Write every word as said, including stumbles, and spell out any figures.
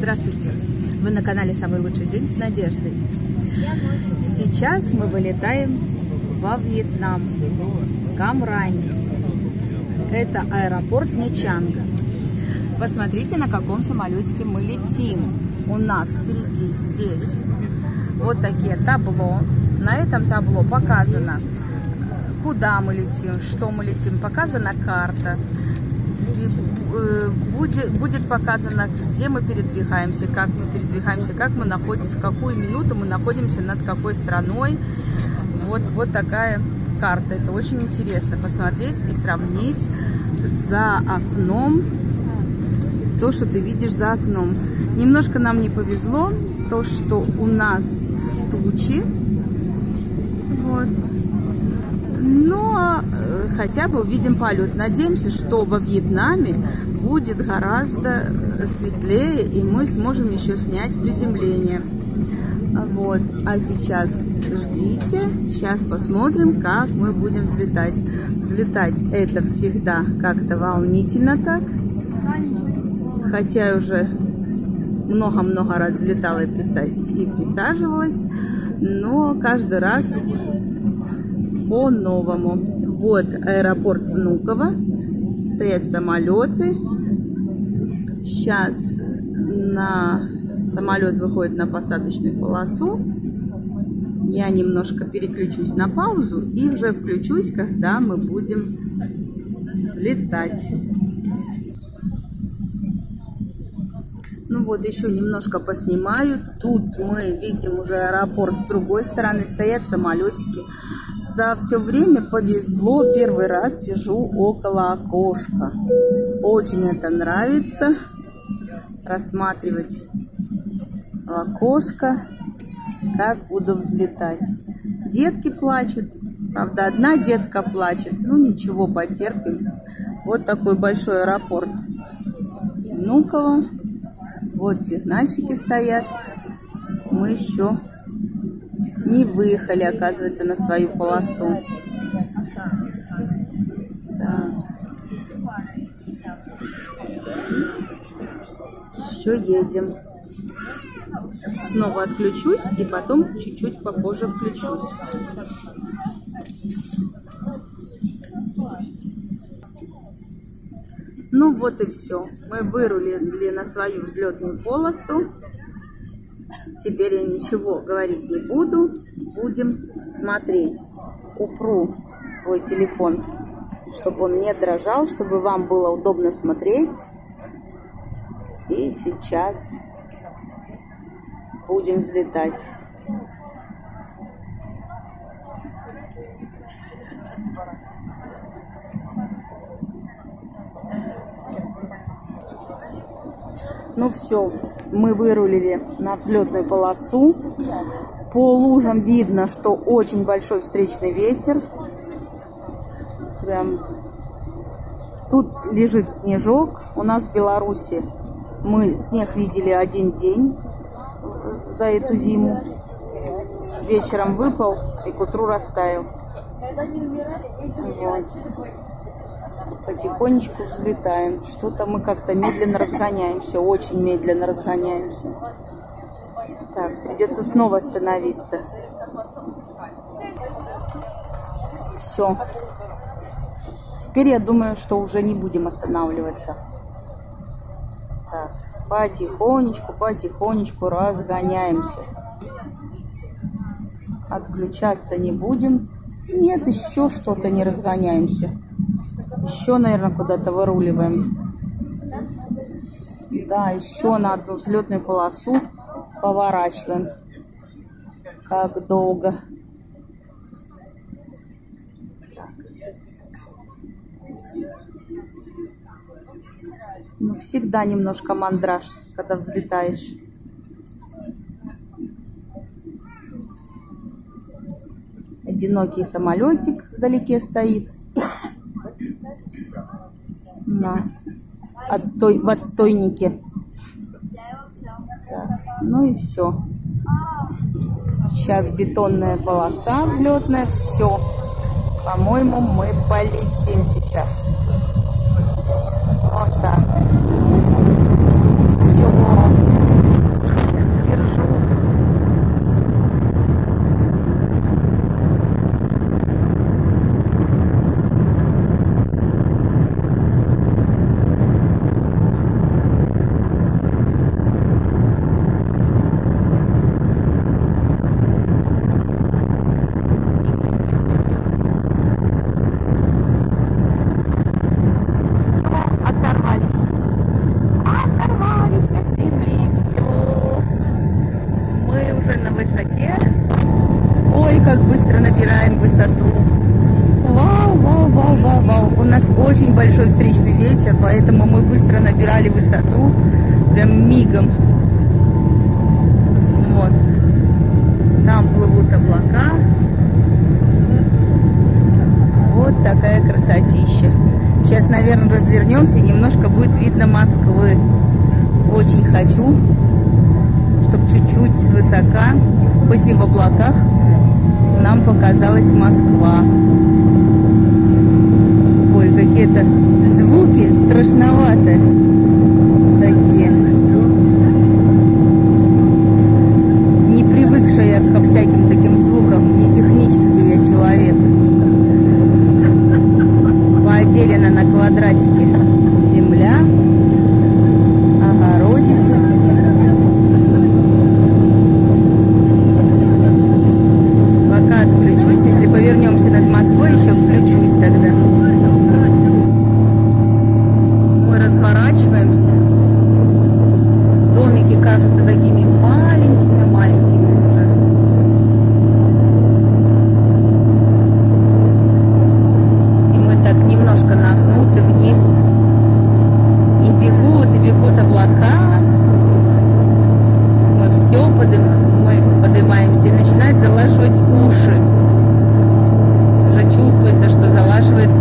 Здравствуйте! Вы на канале «Самый лучший день с Надеждой». Сейчас мы вылетаем во Вьетнам, Cam Ranh. Это аэропорт Nha Trang. Посмотрите, на каком самолетике мы летим. У нас впереди здесь вот такие табло. На этом табло показано, куда мы летим, что мы летим, показана карта. Будет, будет показано, где мы передвигаемся, как мы передвигаемся, как мы находимся, в какую минуту мы находимся над какой страной. Вот, вот такая карта. Это очень интересно посмотреть и сравнить за окном то, что ты видишь за окном. Немножко нам не повезло, то, что у нас тучи. Вот. Но хотя бы увидим полет. Надеемся, что во Вьетнаме будет гораздо светлее, и мы сможем еще снять приземление. Вот. А сейчас ждите. Сейчас посмотрим, как мы будем взлетать. Взлетать это всегда как-то волнительно так. Хотя уже много-много раз взлетала и присаживалась. Но каждый раз по-новому. Вот аэропорт Внуково. Стоят самолеты. Сейчас на самолет выходит на посадочную полосу. Я немножко переключусь на паузу и уже включусь, когда мы будем взлетать. Ну вот, еще немножко поснимаю. Тут мы видим уже аэропорт с другой стороны. Стоят самолетики. За все время повезло. Первый раз сижу около окошка. Очень это нравится. Рассматривать окошко, как буду взлетать. Детки плачут. Правда, одна детка плачет. Ну ничего, потерпим. Вот такой большой аэропорт Внуково. Вот сигнальщики стоят. Мы еще не выехали, оказывается, на свою полосу. Так. Еще едем. Снова отключусь и потом чуть-чуть попозже включусь. Ну вот и все. Мы вырулили на свою взлетную полосу. Теперь я ничего говорить не буду. Будем смотреть. Упру свой телефон, чтобы он не дрожал, чтобы вам было удобно смотреть. И сейчас будем взлетать. Ну все, мы вырулили на взлетную полосу. По лужам видно, что очень большой встречный ветер. Прям тут лежит снежок. У нас в Беларуси мы снег видели один день за эту зиму. Вечером выпал и к утру растаял. Вот. Потихонечку взлетаем. Что-то мы как-то медленно разгоняемся. Очень медленно разгоняемся. Так, придется снова остановиться. Все. Теперь я думаю, что уже не будем останавливаться. Так, потихонечку, потихонечку разгоняемся. Отключаться не будем. Нет, еще что-то не разгоняемся. Еще, наверное, куда-то выруливаем. Да, еще на одну взлетную полосу поворачиваем. Как долго. Ну, всегда немножко мандраж, когда взлетаешь. Одинокий самолетик вдалеке стоит. На отстой, в отстойнике. Так, ну и все. Сейчас бетонная полоса взлетная. Все. По-моему, мы полетим сейчас. Вот так. Все. большой встречный ветер, поэтому мы быстро набирали высоту, прям мигом. Вот. Там плывут облака. Вот такая красотища. Сейчас, наверное, развернемся, и немножко будет видно Москвы. Очень хочу, чтобы чуть-чуть свысока, хоть и в облаках, нам показалась Москва. Ой, какие-то звуки страшноватые такие. Не привыкшая я ко всяким таким звукам, не технический я человек. Поделена на квадратики земля, огородики. Пока отключусь, если повернемся над Москвой, еще включусь тогда. Мы разворачиваемся. Домики кажутся такими маленькими-маленькими уже. И мы так немножко нагнуты вниз. И бегут, и бегут облака. Мы все поднимаем, мы поднимаемся и начинает залаживать уши. Уже чувствуется, что залаживает